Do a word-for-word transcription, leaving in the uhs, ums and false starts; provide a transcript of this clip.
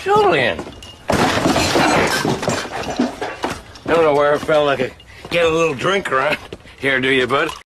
Julian. Don't know where it felt like I get a little drink around here, do you, bud?